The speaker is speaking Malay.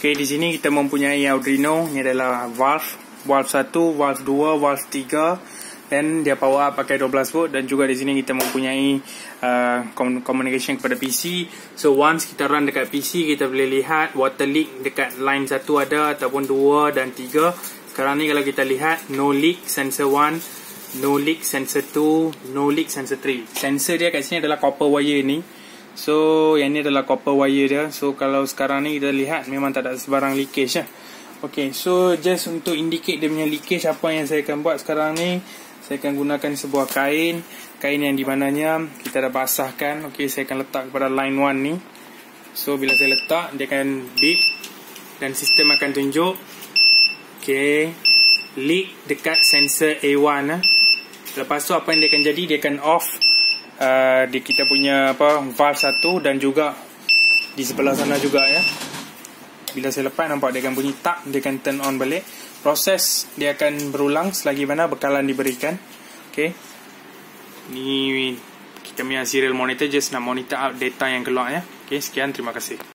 Okay, di sini kita mempunyai Arduino. Ini adalah valve 1, valve 2, valve 3, dan dia power up pakai 12 volt. Dan juga di sini kita mempunyai communication kepada PC. So once kita run dekat PC, kita boleh lihat water leak dekat line 1 ada, ataupun 2 dan 3. Sekarang ni kalau kita lihat, no leak sensor 1, no leak sensor 2, no leak sensor 3. Sensor dia kat sini adalah copper wire ni. So yang ni adalah copper wire dia. So kalau sekarang ni kita lihat, memang tak ada sebarang leakage lah. Okay, so just untuk indicate dia punya leakage, apa yang saya akan buat sekarang ni, saya akan gunakan sebuah kain yang di mananya kita dah basahkan. Okay, saya akan letak kepada line 1 ni. So bila saya letak, dia akan beep dan sistem akan tunjuk okay, leak dekat sensor A1 lah. Lepas tu apa yang dia akan jadi, dia akan off di kita punya valve 1 dan juga di sebelah sana juga ya. Bila saya lepas, nampak dia akan bunyi tak, dia akan turn on balik. Proses dia akan berulang selagi mana bekalan diberikan. Okay, ni kita punya serial monitor, just nak monitor out data yang keluar ya. Okay, sekian, terima kasih.